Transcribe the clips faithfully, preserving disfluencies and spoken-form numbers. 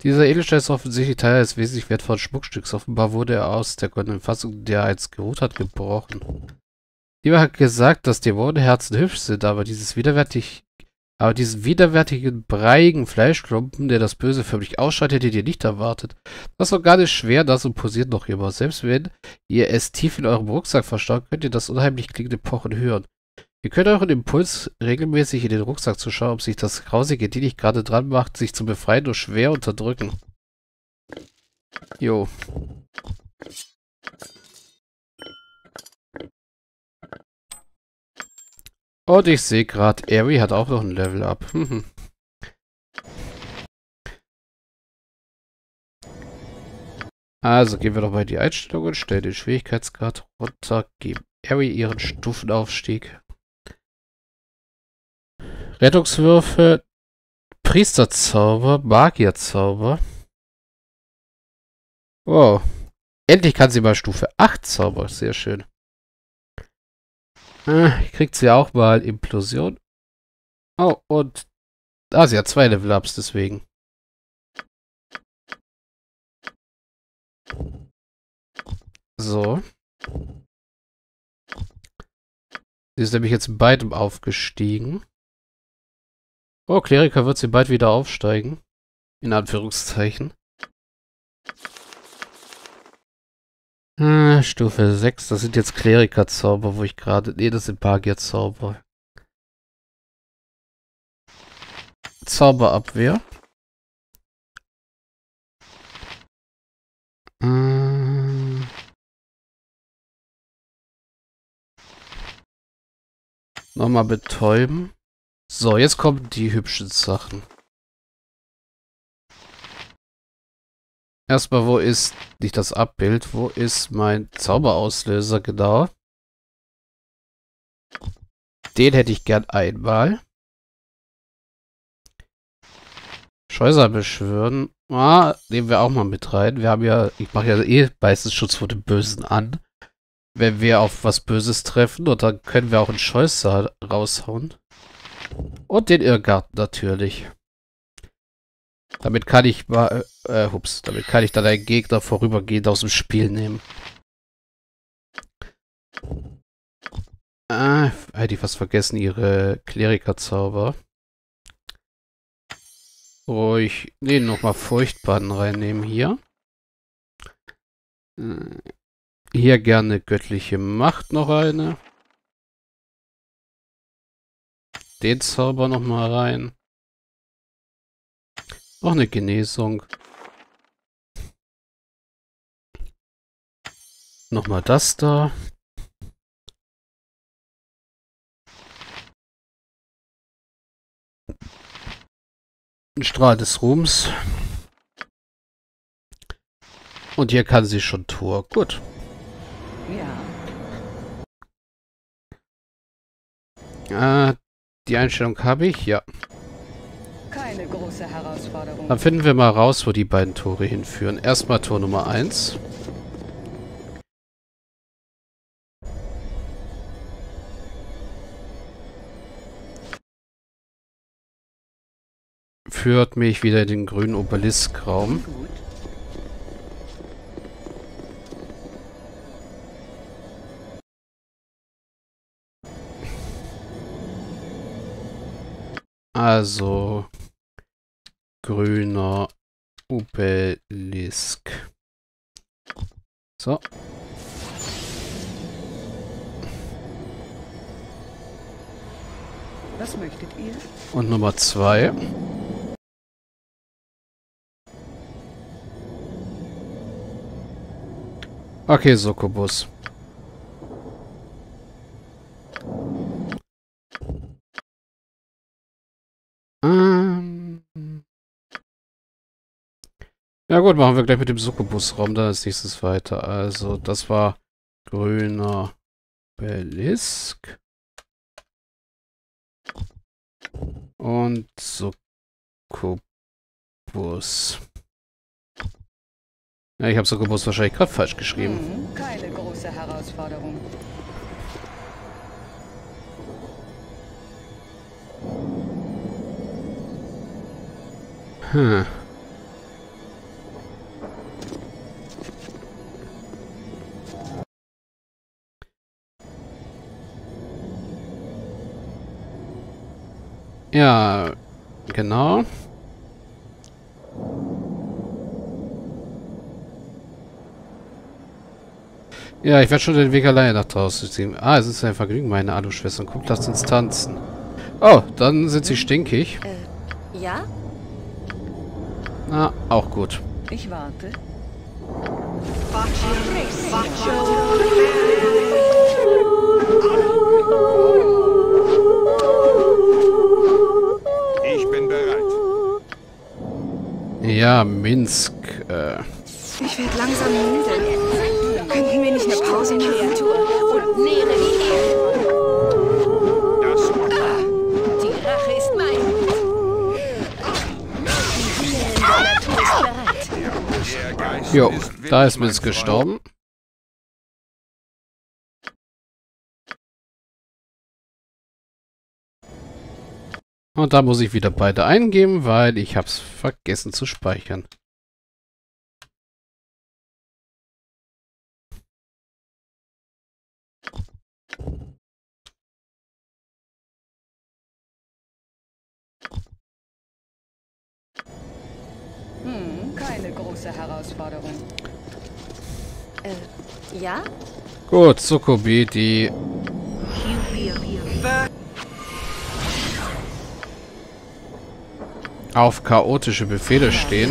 Dieser Edelstein ist offensichtlich Teil eines wesentlich wertvollen Schmuckstücks. Offenbar wurde er aus der goldenen Fassung, der eins geruht hat, gebrochen. Lieber hat gesagt, dass Dämonenherzen hübsch sind, aber dieses widerwärtig, aber diesen widerwärtigen, breiigen Fleischklumpen, der das Böse förmlich ausschaut, hättet ihr nicht erwartet. Das ist doch gar nicht schwer, das imponiert noch immer. Selbst wenn ihr es tief in eurem Rucksack verstaut, könnt ihr das unheimlich klingende Pochen hören. Ihr könnt euren Impuls, regelmäßig in den Rucksack zu schauen, ob sich das grausige, die nicht gerade dran macht, sich zu befreien, nur schwer unterdrücken. Jo. Und ich sehe gerade, Ari hat auch noch ein Level Up. Also gehen wir doch mal in die Einstellungen, stellen den Schwierigkeitsgrad runter, geben Ari ihren Stufenaufstieg. Rettungswürfe, Priesterzauber, Magierzauber. Wow. Endlich kann sie mal Stufe acht zaubern. Sehr schön. Ah, kriegt sie auch mal Implosion. Oh, und... Ah, sie hat zwei Level-Ups, deswegen. So. Sie ist nämlich jetzt in beidem aufgestiegen. Oh, Kleriker wird sie bald wieder aufsteigen. In Anführungszeichen. Ah, Stufe sechs, das sind jetzt Klerikerzauber, wo ich gerade... Nee, das sind Magierzauber. Zauberabwehr. Ähm... Nochmal betäuben. So, jetzt kommen die hübschen Sachen. Erstmal, wo ist nicht das Abbild? Wo ist mein Zauberauslöser genau? Den hätte ich gern einmal. Scheusal beschwören. Ah, nehmen wir auch mal mit rein. Wir haben ja, ich mache ja eh meistens Schutz vor dem Bösen an. Wenn wir auf was Böses treffen, und dann können wir auch einen Scheusal raushauen. Und den Irrgarten natürlich. Damit kann ich mal, äh, hups, damit kann ich dann einen Gegner vorübergehend aus dem Spiel nehmen. Ah, hätte ich fast vergessen, ihre Klerikerzauber. Ruhig, nee, nochmal Furchtbannen reinnehmen hier. Hier gerne göttliche Macht noch eine. Den Zauber nochmal rein. Noch eine Genesung. Nochmal das da. Ein Strahl des Ruhms. Und hier kann sie schon Tor. Gut. Ja. Äh, die Einstellung habe ich, ja. Keine große Herausforderung. Dann finden wir mal raus, wo die beiden Tore hinführen. Erstmal Tor Nummer eins. Führt mich wieder in den grünen Obelisk-Raum. Also, grüner Obelisk. So. Was möchtet ihr? Und Nummer zwei. Okay, Succubus. Ähm. Ja gut, machen wir gleich mit dem Succubus-Raum dann als nächstes weiter. Also, das war grüner Obelisk. Und Succubus. Ja, ich habe Succubus wahrscheinlich gerade falsch geschrieben. Hm, keine große Herausforderung. Hm. Ja, genau. Ja, ich werde schon den Weg alleine nach draußen ziehen. Ah, es ist ein Vergnügen, meine Alu-Schwestern. Kommt, lasst uns tanzen. Oh, dann sind sie stinkig. Äh, ja? Na, auch gut. Ich warte. Ich bin bereit. Ja, Minsk. Äh, Ich werde langsam müde. Könnten wir nicht eine Pause machen? Und nähere die Erde. Das Die Rache ist mein. Die Seele in der Natur ist bereit. der Geist jo, ist da willig, ist mein Minsk Freund. gestorben. Und da muss ich wieder beide eingeben, weil ich hab's vergessen zu speichern. Hm, keine große Herausforderung. Äh, ja? Gut, Sukubi, die auf chaotische Befehle stehen.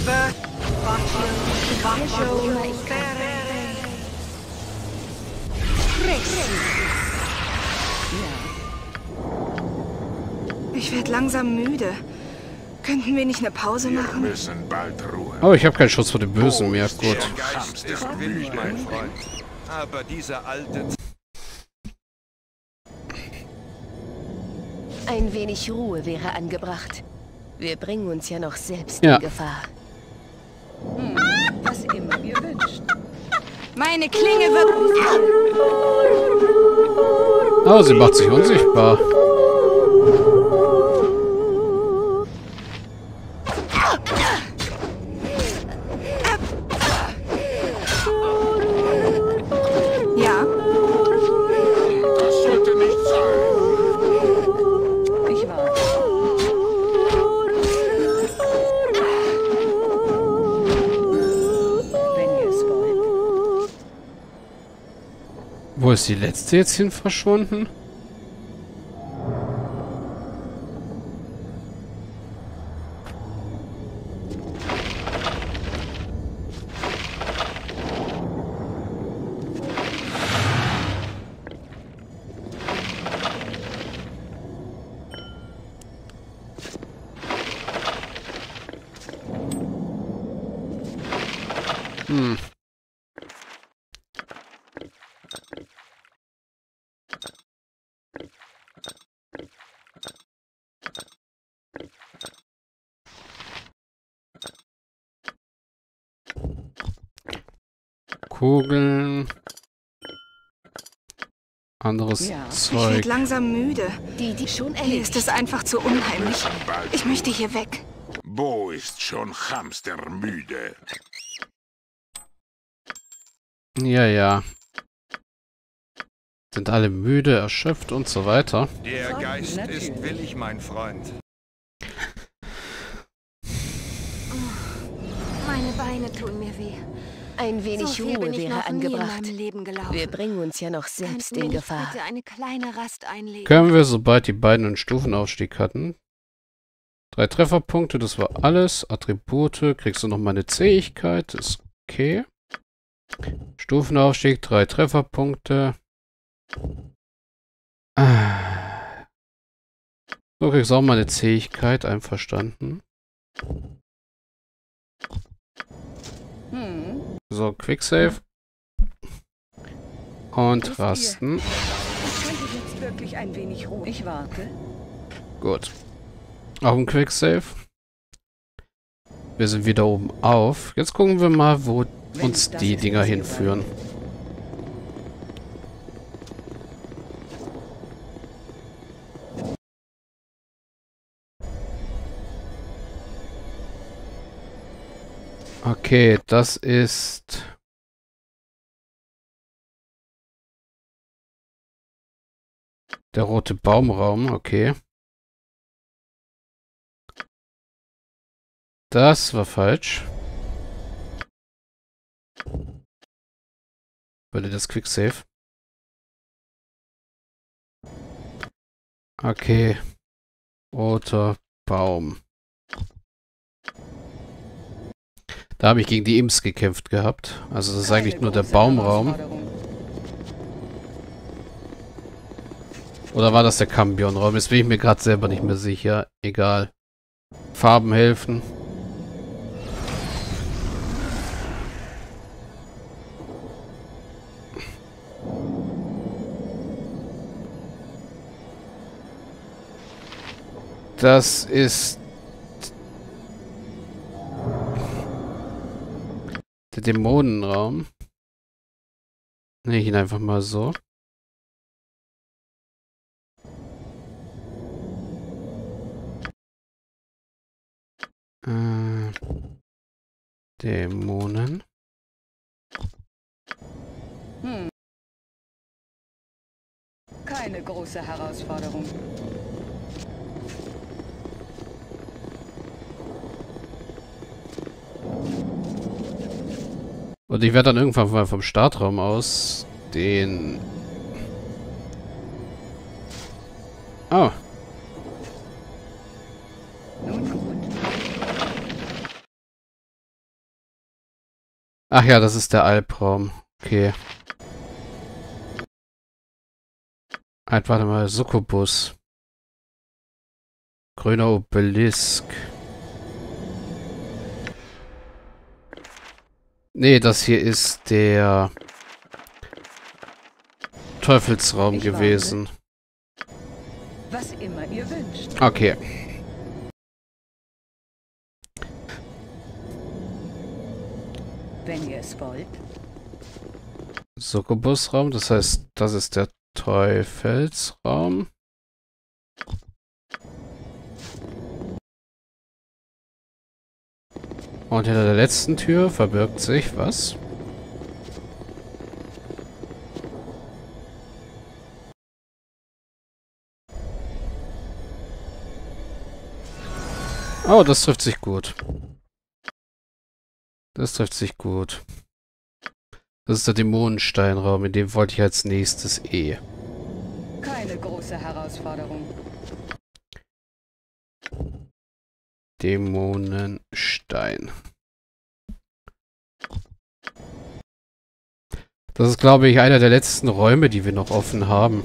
Ich werde langsam müde. Könnten wir nicht eine Pause Wir machen? müssen bald ruhen. Oh, ich habe keinen Schutz vor dem Bösen mehr. Gut. Der Geist ist willig, mein Freund. Aber dieser alte... Ein wenig Ruhe wäre angebracht. Wir bringen uns ja noch selbst Ja. in Gefahr. Hm, was immer ihr wünscht. Meine Klinge wird... Oh, sie macht sich unsichtbar. Ja? Das sollte nicht sein. Ich warte. Wenn ihr es wollt. Wo ist die letzte jetzt hin verschwunden? Hm. Kugeln. Anderes Ja. Ich werde Zeug. langsam müde. Die, die schon Mir erledigt. ist es einfach zu unheimlich. Ich möchte hier weg. Bo ist schon hamstermüde. Ja, ja. Sind alle müde, erschöpft und so weiter. Der Geist Natürlich. ist willig, mein Freund. Meine Beine tun mir weh. Ein wenig so viel Ruhe bin ich wäre noch nie in angebracht. meinem Leben gelaufen. Wir bringen uns ja noch selbst Könnten wir in nicht Gefahr. bitte eine kleine Rast einlegen? Können wir, sobald die beiden einen Stufenaufstieg hatten. Drei Trefferpunkte, das war alles. Attribute, kriegst du noch mal eine Zähigkeit, ist okay. Stufenaufstieg, drei Trefferpunkte. Ah. So, kriegst du auch mal eine Zähigkeit, einverstanden. Hm, So, Quicksave. Und Wisst ihr- Rasten. ich könnte jetzt wirklich ein wenig ruhen. Ich warte. Gut. Auch ein Quicksave. Wir sind wieder oben auf. Jetzt gucken wir mal, wo Wenn uns das die ist, Dinger was ihr hinführen. Okay, das ist... Der rote Baumraum, okay. Das war falsch. Würde das Quicksave. Okay. Roter Baum. Da habe ich gegen die Imps gekämpft gehabt. Also das ist eigentlich nur der Baumraum. Oder war das der Cambion-Raum? Jetzt bin ich mir gerade selber nicht mehr sicher. Egal. Farben helfen. Das ist der Dämonenraum. Nenne ich ihn einfach mal so. Äh, Dämonen. Hm. Keine große Herausforderung. Und ich werde dann irgendwann mal vom Startraum aus den... Oh. Nun gut. Ach ja, das ist der Alpraum. Okay. Halt, warte mal. Succubus. Grüner Obelisk. Nee, das hier ist der Teufelsraum Ich gewesen. Was immer ihr wünscht. Okay. Wenn ihr es wollt. Succubusraum, das heißt, das ist der Teufelsraum. Und hinter der letzten Tür verbirgt sich was? Oh, das trifft sich gut. Das trifft sich gut. Das ist der Dämonensteinraum, in dem wollte ich als nächstes eh. Keine große Herausforderung. Dämonenstein. Das ist, glaube ich, einer der letzten Räume, die wir noch offen haben.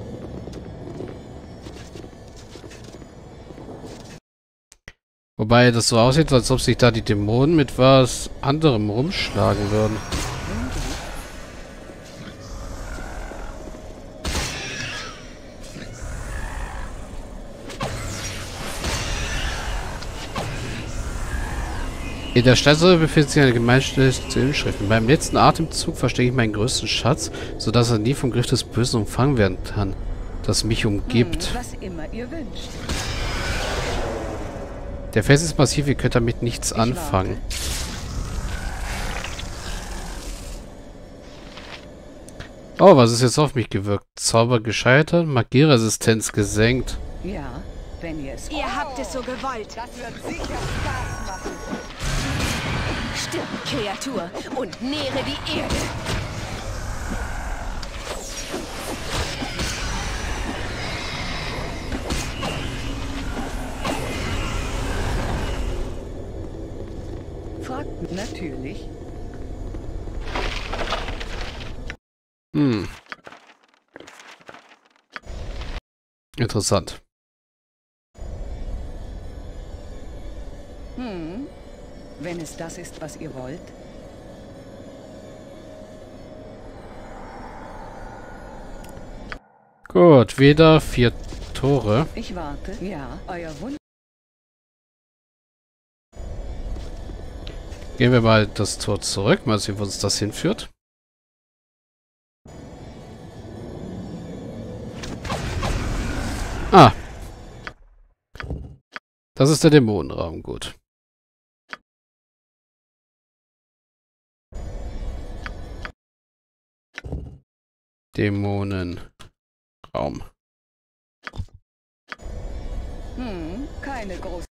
Wobei das so aussieht, als ob sich da die Dämonen mit was anderem rumschlagen würden. In der Stadtsäule befindet sich eine Gemeinstelle zu Inschriften. Beim letzten Atemzug verstecke ich meinen größten Schatz, sodass er nie vom Griff des Bösen umfangen werden kann, das mich umgibt. Hm, was immer ihr wünscht. Der Fels ist massiv, ihr könnt damit nichts Ich anfangen. Oh, was ist jetzt auf mich gewirkt? Zauber gescheitert, Magieresistenz gesenkt. Ja, wenn ihr es wollt. Ihr habt es so gewollt. Das wird sicher Spaß machen. Stirb, Kreatur, und nähre die Erde. Fragt natürlich. Hm. Interessant. Hm, wenn es das ist, was ihr wollt. Gut, wieder vier Tore. Ich warte. Ja, euer Wunsch. Gehen wir mal das Tor zurück, mal sehen, wo uns das hinführt. Ah. Das ist der Dämonenraum, gut. Dämonenraum. Hm, keine große.